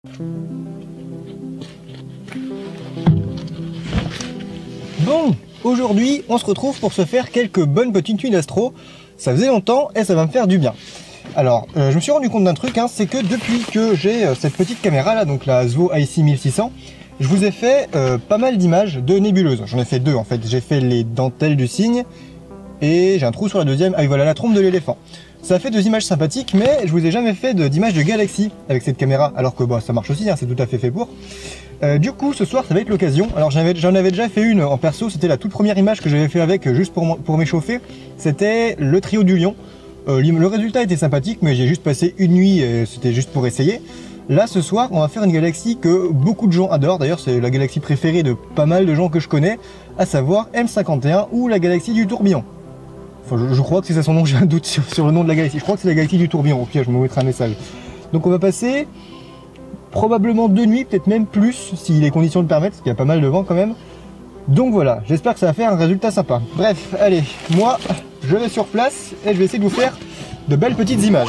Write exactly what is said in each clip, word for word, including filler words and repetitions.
Bon, aujourd'hui on se retrouve pour se faire quelques bonnes petites nuits d'astro. Ça faisait longtemps et ça va me faire du bien. Alors, euh, je me suis rendu compte d'un truc, hein, c'est que depuis que j'ai euh, cette petite caméra là, donc la Zwo I C mille six cents, je vous ai fait euh, pas mal d'images de nébuleuses. J'en ai fait deux en fait. J'ai fait les dentelles du cygne et j'ai un trou sur la deuxième. Ah oui, voilà, la trompe de l'éléphant. Ça fait deux images sympathiques, mais je vous ai jamais fait d'images de, de galaxies avec cette caméra, alors que bah, ça marche aussi, hein, c'est tout à fait fait pour. Euh, du coup, ce soir, ça va être l'occasion. Alors, j'en avais, avais déjà fait une en perso, c'était la toute première image que j'avais fait avec, juste pour, pour m'échauffer. C'était le trio du lion. Euh, le résultat était sympathique, mais j'ai juste passé une nuit, et c'était juste pour essayer. Là, ce soir, on va faire une galaxie que beaucoup de gens adorent. D'ailleurs, c'est la galaxie préférée de pas mal de gens que je connais, à savoir M cinquante et un ou la galaxie du tourbillon. Enfin, je, je crois que c'est ça son nom, j'ai un doute sur, sur le nom de la galaxie. Je crois que c'est la galaxie du tourbillon. Au pire, je me mettrai un message. Donc, on va passer probablement deux nuits, peut-être même plus, si les conditions le permettent, parce qu'il y a pas mal de vent quand même. Donc voilà, j'espère que ça va faire un résultat sympa. Bref, allez, moi, je vais sur place et je vais essayer de vous faire de belles petites images.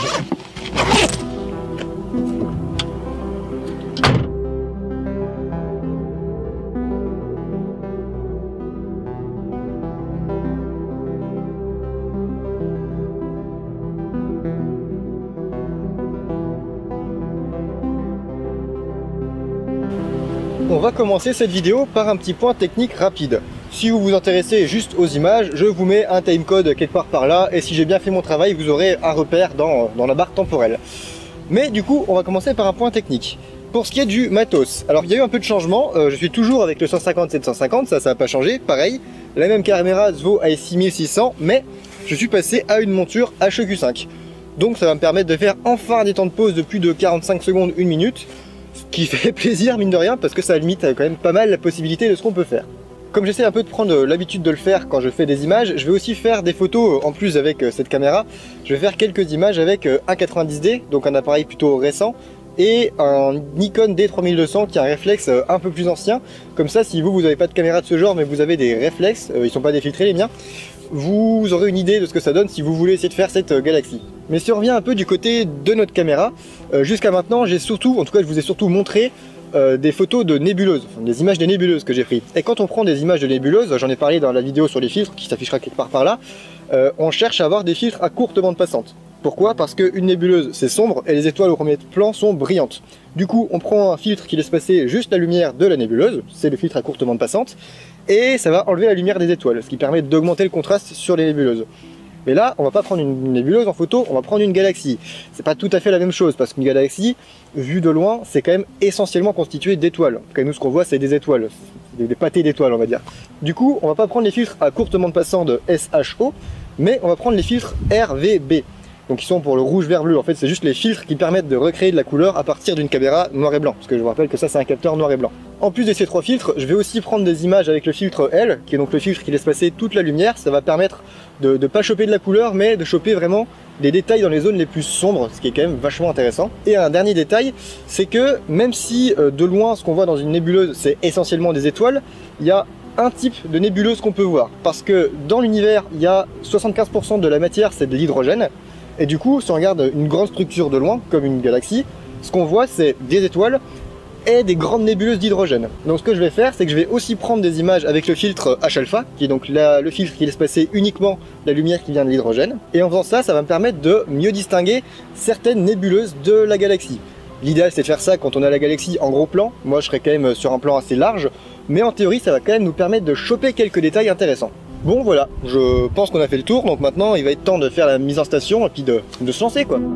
On va commencer cette vidéo par un petit point technique rapide. Si vous vous intéressez juste aux images, je vous mets un timecode quelque part par là, et si j'ai bien fait mon travail, vous aurez un repère dans, dans la barre temporelle. Mais du coup, on va commencer par un point technique. Pour ce qui est du matos, alors il y a eu un peu de changement, euh, je suis toujours avec le cent cinquante sept cent cinquante, ça ça n'a pas changé, pareil, la même caméra Zwo I C mille six cents, mais je suis passé à une monture H E Q cinq. Donc ça va me permettre de faire enfin des temps de pause de plus de quarante-cinq secondes, une minute, ce qui fait plaisir mine de rien parce que ça limite quand même pas mal la possibilité de ce qu'on peut faire. Comme j'essaie un peu de prendre l'habitude de le faire quand je fais des images, je vais aussi faire des photos en plus avec cette caméra. Je vais faire quelques images avec un quatre-vingt-dix D, donc un appareil plutôt récent, et un Nikon D trois mille deux cents qui a un réflexe un peu plus ancien. Comme ça, si vous, vous n'avez pas de caméra de ce genre, mais vous avez des réflexes, euh, ils sont pas défiltrés les miens, vous aurez une idée de ce que ça donne si vous voulez essayer de faire cette galaxie. Mais si on revient un peu du côté de notre caméra, euh, jusqu'à maintenant, j'ai surtout, en tout cas je vous ai surtout montré euh, des photos de nébuleuses, enfin, des images des nébuleuses que j'ai prises. Et quand on prend des images de nébuleuses, j'en ai parlé dans la vidéo sur les filtres, qui s'affichera quelque part par là, euh, on cherche à avoir des filtres à courte bande passante. Pourquoi? Parce qu'une nébuleuse c'est sombre et les étoiles au premier plan sont brillantes. Du coup on prend un filtre qui laisse passer juste la lumière de la nébuleuse, c'est le filtre à courte bande passante, et ça va enlever la lumière des étoiles, ce qui permet d'augmenter le contraste sur les nébuleuses. Mais là, on va pas prendre une nébuleuse en photo, on va prendre une galaxie. C'est pas tout à fait la même chose, parce qu'une galaxie, vue de loin, c'est quand même essentiellement constitué d'étoiles. En tout cas, nous, ce qu'on voit, c'est des étoiles, des, des pâtés d'étoiles, on va dire. Du coup, on va pas prendre les filtres à courte bande passante de S H O, mais on va prendre les filtres R V B. Donc ils sont pour le rouge, vert, bleu. En fait, c'est juste les filtres qui permettent de recréer de la couleur à partir d'une caméra noir et blanc. Parce que je vous rappelle que ça, c'est un capteur noir et blanc. En plus de ces trois filtres, je vais aussi prendre des images avec le filtre L, qui est donc le filtre qui laisse passer toute la lumière. Ça va permettre de ne pas choper de la couleur, mais de choper vraiment des détails dans les zones les plus sombres, ce qui est quand même vachement intéressant. Et un dernier détail, c'est que même si euh, de loin, ce qu'on voit dans une nébuleuse, c'est essentiellement des étoiles, il y a un type de nébuleuse qu'on peut voir. Parce que dans l'univers, il y a soixante-quinze pour cent de la matière, c'est de l'hydrogène. Et du coup, si on regarde une grande structure de loin, comme une galaxie, ce qu'on voit, c'est des étoiles et des grandes nébuleuses d'hydrogène. Donc ce que je vais faire, c'est que je vais aussi prendre des images avec le filtre H alpha, qui est donc la, le filtre qui laisse passer uniquement la lumière qui vient de l'hydrogène. Et en faisant ça, ça va me permettre de mieux distinguer certaines nébuleuses de la galaxie. L'idéal, c'est de faire ça quand on a la galaxie en gros plan. Moi, je serais quand même sur un plan assez large, mais en théorie, ça va quand même nous permettre de choper quelques détails intéressants. Bon voilà, je pense qu'on a fait le tour, donc maintenant il va être temps de faire la mise en station et puis de, de se lancer quoi.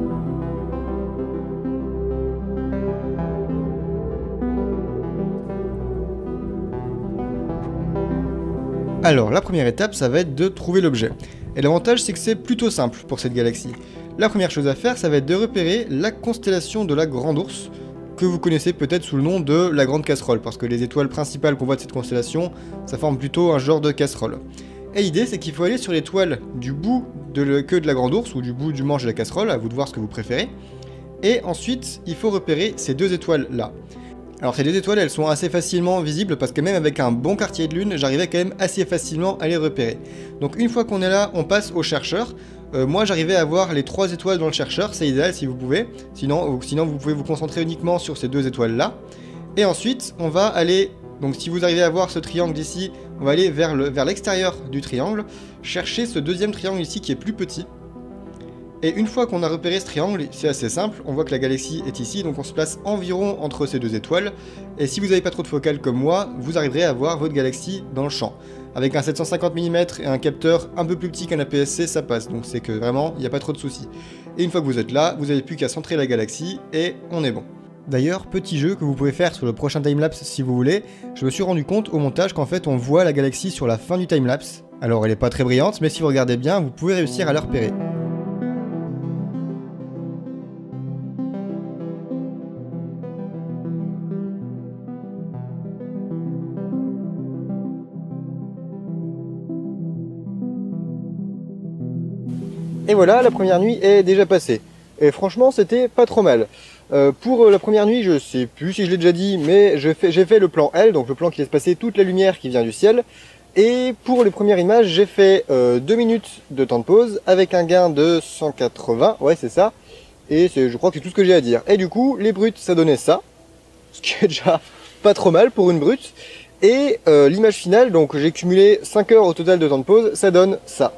Alors la première étape, ça va être de trouver l'objet. Et l'avantage c'est que c'est plutôt simple pour cette galaxie. La première chose à faire, ça va être de repérer la constellation de la Grande Ourse, que vous connaissez peut-être sous le nom de la Grande Casserole, parce que les étoiles principales qu'on voit de cette constellation, ça forme plutôt un genre de casserole. Et l'idée c'est qu'il faut aller sur l'étoile du bout de la queue de la Grande Ourse ou du bout du manche de la casserole, à vous de voir ce que vous préférez. Et ensuite il faut repérer ces deux étoiles là. Alors ces deux étoiles elles sont assez facilement visibles parce que même avec un bon quartier de lune j'arrivais quand même assez facilement à les repérer. Donc une fois qu'on est là on passe au chercheur. Euh, moi j'arrivais à avoir les trois étoiles dans le chercheur, c'est idéal si vous pouvez, sinon, sinon vous pouvez vous concentrer uniquement sur ces deux étoiles là. Et ensuite on va aller, donc si vous arrivez à voir ce triangle ici, on va aller vers le, vers l'extérieur du triangle, chercher ce deuxième triangle ici qui est plus petit. Et une fois qu'on a repéré ce triangle, c'est assez simple, on voit que la galaxie est ici, donc on se place environ entre ces deux étoiles, et si vous n'avez pas trop de focale comme moi, vous arriverez à voir votre galaxie dans le champ. Avec un sept cent cinquante millimètres et un capteur un peu plus petit qu'un A P S C, ça passe, donc c'est que vraiment, il n'y a pas trop de soucis. Et une fois que vous êtes là, vous n'avez plus qu'à centrer la galaxie, et on est bon. D'ailleurs, petit jeu que vous pouvez faire sur le prochain timelapse si vous voulez, je me suis rendu compte au montage qu'en fait on voit la galaxie sur la fin du timelapse. Alors elle n'est pas très brillante, mais si vous regardez bien, vous pouvez réussir à la repérer. Et voilà, la première nuit est déjà passée. Et franchement, c'était pas trop mal. Euh, pour la première nuit, je sais plus si je l'ai déjà dit, mais j'ai fait, j'ai fait le plan L, donc le plan qui laisse passer toute la lumière qui vient du ciel. Et pour les premières images, j'ai fait euh, deux minutes de temps de pause avec un gain de cent quatre-vingts, ouais c'est ça. Et je crois que c'est tout ce que j'ai à dire. Et du coup, les brutes, ça donnait ça, ce qui est déjà pas trop mal pour une brute. Et euh, l'image finale, donc j'ai cumulé cinq heures au total de temps de pause, ça donne ça.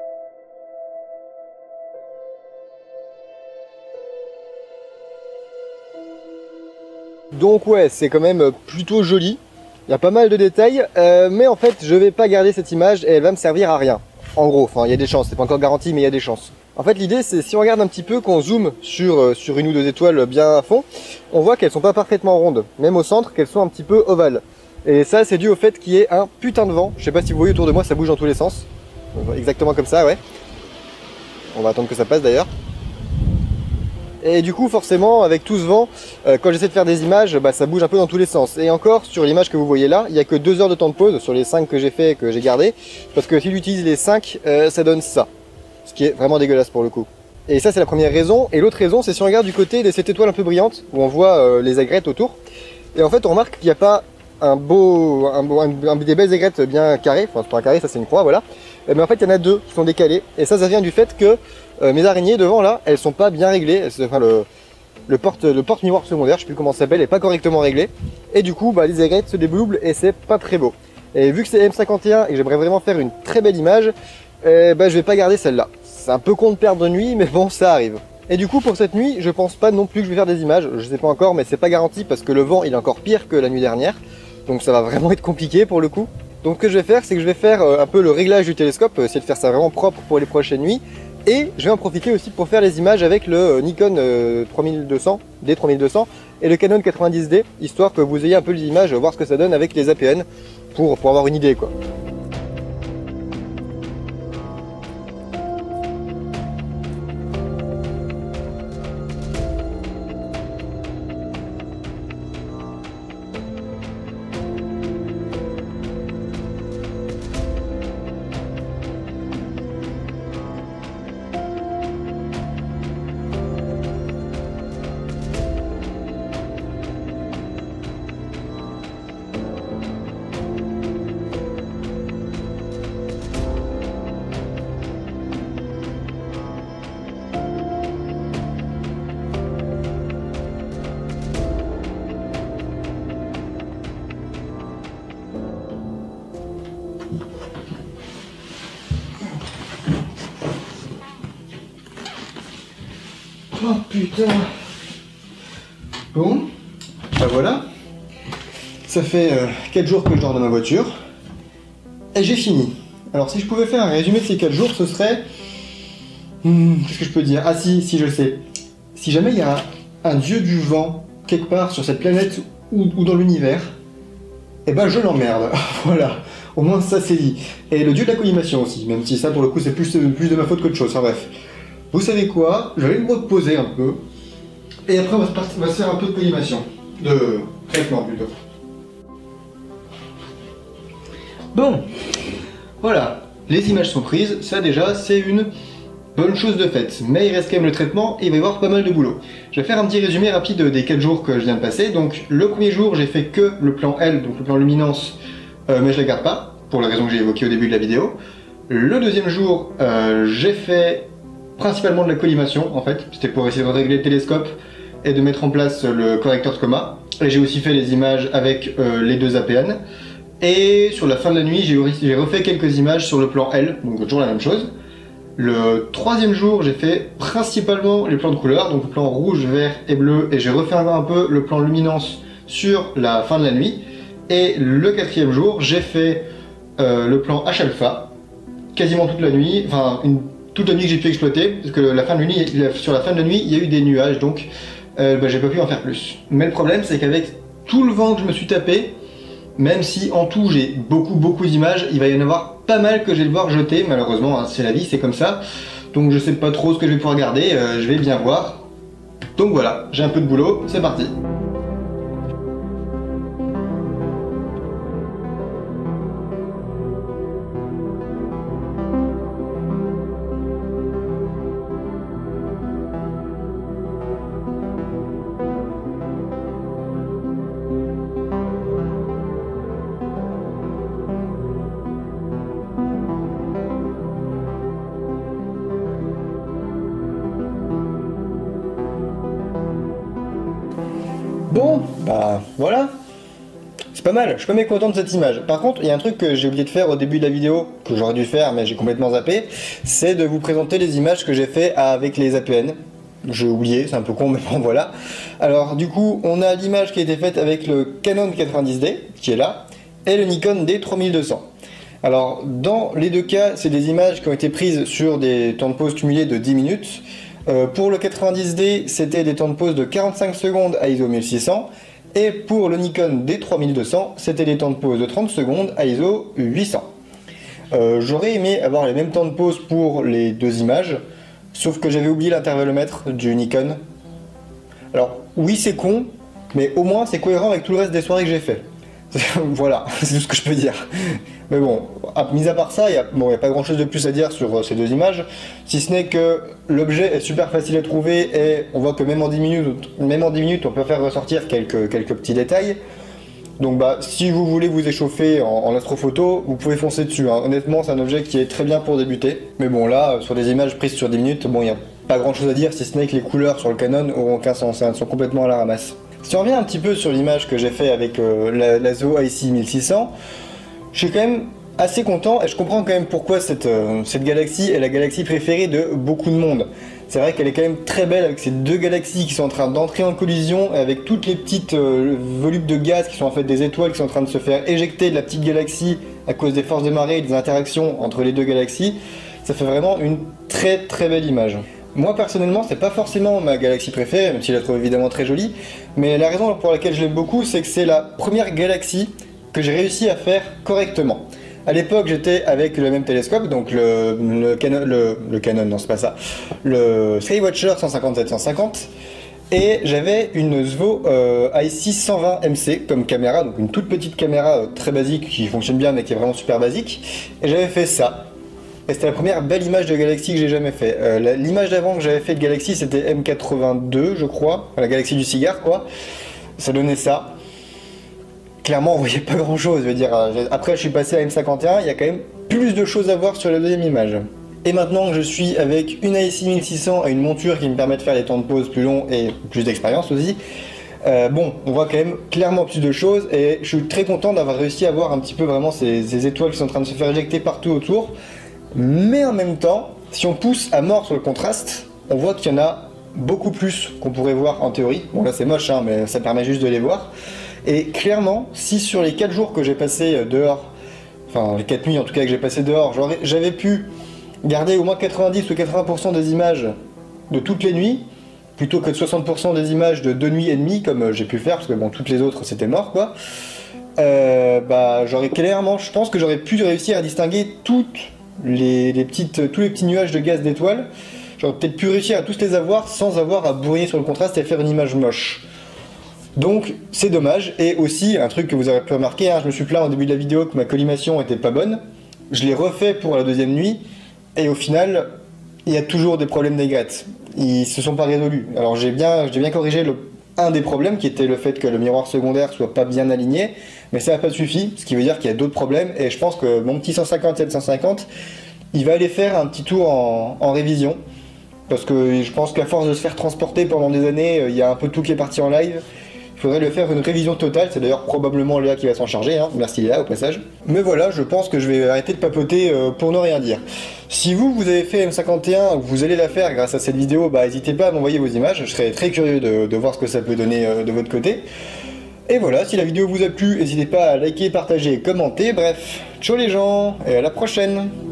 Donc ouais, c'est quand même plutôt joli, il y a pas mal de détails, euh, mais en fait je vais pas garder cette image et elle va me servir à rien. En gros, enfin il y a des chances, c'est pas encore garanti mais il y a des chances. En fait l'idée c'est si on regarde un petit peu, qu'on zoome sur, euh, sur une ou deux étoiles bien à fond, on voit qu'elles sont pas parfaitement rondes, même au centre qu'elles sont un petit peu ovales. Et ça c'est dû au fait qu'il y ait un putain de vent, je sais pas si vous voyez autour de moi ça bouge dans tous les sens. Exactement comme ça, ouais. On va attendre que ça passe d'ailleurs. Et du coup forcément avec tout ce vent, euh, quand j'essaie de faire des images, bah, ça bouge un peu dans tous les sens. Et encore sur l'image que vous voyez là, il n'y a que deux heures de temps de pause sur les cinq que j'ai fait et que j'ai gardé. Parce que s'il utilise les cinq, euh, ça donne ça. Ce qui est vraiment dégueulasse pour le coup. Et ça c'est la première raison. Et l'autre raison c'est si on regarde du côté de cette étoile un peu brillante, où on voit euh, les aigrettes autour. Et en fait on remarque qu'il n'y a pas un beau, un beau un, un, des belles aigrettes bien carrées. Enfin c'est pas un carré, ça c'est une croix, voilà. Mais en fait il y en a deux qui sont décalées. Et ça ça vient du fait que Euh, mes araignées devant là, elles sont pas bien réglées, elles, enfin le, le porte le porte miroir secondaire, je sais plus comment ça s'appelle, est pas correctement réglé. Et du coup, bah, les aigrettes se dédoublent et c'est pas très beau. Et vu que c'est M cinquante et un et que j'aimerais vraiment faire une très belle image, euh, bah, je vais pas garder celle-là. C'est un peu con de perdre de nuit, mais bon, ça arrive. Et du coup, pour cette nuit, je pense pas non plus que je vais faire des images. Je sais pas encore, mais c'est pas garanti parce que le vent il est encore pire que la nuit dernière. Donc ça va vraiment être compliqué pour le coup. Donc ce que je vais faire, c'est que je vais faire euh, un peu le réglage du télescope, essayer de faire ça vraiment propre pour les prochaines nuits. Et je vais en profiter aussi pour faire les images avec le Nikon euh, trois mille deux cents, D trois mille deux cents et le Canon quatre-vingt-dix D, histoire que vous ayez un peu les images, voir ce que ça donne avec les A P N, pour, pour avoir une idée quoi. Oh putain. Bon, bah voilà. Ça fait euh, quatre jours que je dors dans ma voiture. Et j'ai fini. Alors si je pouvais faire un résumé de ces quatre jours, ce serait... Hmm, qu'est-ce que je peux dire? Ah si, si je sais. Si jamais il y a un, un dieu du vent quelque part sur cette planète ou, ou dans l'univers, eh ben je l'emmerde. Voilà. Au moins ça c'est dit. Et le dieu de la collimation aussi, même si ça pour le coup c'est plus, plus de ma faute qu'autre chose. Enfin bref. Vous savez quoi? Je vais me reposer un peu. Et après on va se, partir, on va se faire un peu de collimation. De traitement plutôt. Bon. Voilà. Les images sont prises. Ça déjà c'est une bonne chose de faite. Mais il reste quand même le traitement et il va y avoir pas mal de boulot. Je vais faire un petit résumé rapide des quatre jours que je viens de passer. Donc le premier jour j'ai fait que le plan L, donc le plan luminance. Euh, mais je ne la garde pas, pour la raison que j'ai évoquée au début de la vidéo. Le deuxième jour, euh, j'ai fait principalement de la collimation en fait, c'était pour essayer de régler le télescope et de mettre en place le correcteur de coma. Et j'ai aussi fait les images avec euh, les deux A P N. Et sur la fin de la nuit, j'ai refait quelques images sur le plan L, donc toujours la même chose. Le troisième jour, j'ai fait principalement les plans de couleur, donc le plan rouge, vert et bleu, et j'ai refait un peu le plan luminance sur la fin de la nuit. Et le quatrième jour, j'ai fait euh, le plan H alpha, quasiment toute la nuit, enfin une, toute la nuit que j'ai pu exploiter, parce que la fin de la nuit, sur la fin de la nuit, il y a eu des nuages, donc euh, bah, j'ai pas pu en faire plus. Mais le problème, c'est qu'avec tout le vent que je me suis tapé, même si en tout j'ai beaucoup beaucoup d'images, il va y en avoir pas mal que je vais devoir jeter, malheureusement, hein, c'est la vie, c'est comme ça. Donc je sais pas trop ce que je vais pouvoir garder, euh, je vais bien voir. Donc voilà, j'ai un peu de boulot, c'est parti. Bon, bah voilà, c'est pas mal, je suis pas mécontent de cette image. Par contre, il y a un truc que j'ai oublié de faire au début de la vidéo, que j'aurais dû faire mais j'ai complètement zappé, c'est de vous présenter les images que j'ai fait avec les A P N. J'ai oublié, c'est un peu con mais bon voilà. Alors du coup, on a l'image qui a été faite avec le Canon quatre-vingt-dix D, qui est là, et le Nikon D trois mille deux cents. Alors dans les deux cas, c'est des images qui ont été prises sur des temps de pause cumulés de dix minutes. Euh, pour le quatre-vingt-dix D, c'était des temps de pause de quarante-cinq secondes à I S O mille six cents, et pour le Nikon D trois mille deux cents, c'était des temps de pause de trente secondes à I S O huit cents. Euh, J'aurais aimé avoir les mêmes temps de pause pour les deux images, sauf que j'avais oublié l'intervalomètre du Nikon. Alors oui, c'est con, mais au moins c'est cohérent avec tout le reste des soirées que j'ai fait. Voilà, c'est tout ce que je peux dire. Mais bon, à, mis à part ça, il n'y a, bon, a pas grand chose de plus à dire sur euh, ces deux images, si ce n'est que l'objet est super facile à trouver et on voit que même en dix minutes, même en dix minutes on peut faire ressortir quelques, quelques petits détails. Donc bah, si vous voulez vous échauffer en, en astrophoto, vous pouvez foncer dessus. Hein. Honnêtement, c'est un objet qui est très bien pour débuter. Mais bon, là, sur des images prises sur dix minutes, bon, il n'y a pas grand chose à dire, si ce n'est que les couleurs sur le Canon auront aucun sens, elles sont complètement à la ramasse. Si on revient un petit peu sur l'image que j'ai fait avec euh, la, la Zo I C mille six cents, je suis quand même assez content et je comprends quand même pourquoi cette, euh, cette galaxie est la galaxie préférée de beaucoup de monde. C'est vrai qu'elle est quand même très belle avec ces deux galaxies qui sont en train d'entrer en collision et avec toutes les petites euh, volutes de gaz qui sont en fait des étoiles qui sont en train de se faire éjecter de la petite galaxie à cause des forces de marée et des interactions entre les deux galaxies. Ça fait vraiment une très très belle image. Moi personnellement, c'est pas forcément ma galaxie préférée, même si je la trouve évidemment très jolie, mais la raison pour laquelle je l'aime beaucoup, c'est que c'est la première galaxie que j'ai réussi à faire correctement. À l'époque, j'étais avec le même télescope, donc le, le Canon, le, le Canon, non c'est pas ça, le Skywatcher cent cinquante-sept cent cinquante, et j'avais une Zo euh, I C cent vingt M C comme caméra, donc une toute petite caméra euh, très basique qui fonctionne bien mais qui est vraiment super basique, et j'avais fait ça. Et c'était la première belle image de galaxie que j'ai jamais fait. Euh, L'image d'avant que j'avais fait de galaxie, c'était M quatre-vingt-deux, je crois, la galaxie du cigare, quoi. Ça donnait ça. Clairement, on voyait pas grand chose, je veux dire. Après, je suis passé à M cinquante et un, il y a quand même plus de choses à voir sur la deuxième image. Et maintenant que je suis avec une I C mille six cents et une monture qui me permet de faire des temps de pause plus longs et plus d'expérience aussi, euh, bon, on voit quand même clairement plus de choses et je suis très content d'avoir réussi à voir un petit peu vraiment ces, ces étoiles qui sont en train de se faire éjecter partout autour. Mais en même temps, si on pousse à mort sur le contraste, on voit qu'il y en a beaucoup plus qu'on pourrait voir en théorie. Bon là c'est moche, hein, mais ça permet juste de les voir. Et clairement, si sur les quatre jours que j'ai passé dehors, enfin les quatre nuits en tout cas que j'ai passé dehors, j'avais pu garder au moins quatre-vingt-dix ou quatre-vingts pour cent des images de toutes les nuits, plutôt que de soixante pour cent des images de deux nuits et demie, comme j'ai pu faire, parce que bon, toutes les autres c'était mort quoi, euh, bah j'aurais clairement, je pense que j'aurais pu réussir à distinguer toutes les, les petites, tous les petits nuages de gaz d'étoiles. J'aurais peut-être pu réussir à tous les avoir sans avoir à bourriner sur le contraste et faire une image moche. Donc c'est dommage. Et aussi, un truc que vous aurez pu remarquer, hein, je me suis plaint au début de la vidéo que ma collimation était pas bonne. Je l'ai refait pour la deuxième nuit, et au final, il y a toujours des problèmes d'aigrette. Ils se sont pas résolus. Alors j'ai bien, j'ai bien corrigé le, un des problèmes, qui était le fait que le miroir secondaire soit pas bien aligné, mais ça n'a pas suffi, ce qui veut dire qu'il y a d'autres problèmes, et je pense que mon petit cent cinquante sept cent cinquante, il va aller faire un petit tour en, en révision, parce que je pense qu'à force de se faire transporter pendant des années, il y a un peu tout qui est parti en live. Il faudrait le faire une révision totale, c'est d'ailleurs probablement Léa qui va s'en charger, hein. Merci Léa au passage. Mais voilà, je pense que je vais arrêter de papoter euh, pour ne rien dire. Si vous, vous avez fait M cinquante et un, ou vous allez la faire grâce à cette vidéo, bah n'hésitez pas à m'envoyer vos images, je serais très curieux de, de voir ce que ça peut donner euh, de votre côté. Et voilà, si la vidéo vous a plu, n'hésitez pas à liker, partager et commenter, bref, ciao les gens, et à la prochaine!